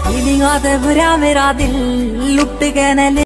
feeling आते बुरा मेरा दिल लुट के न ले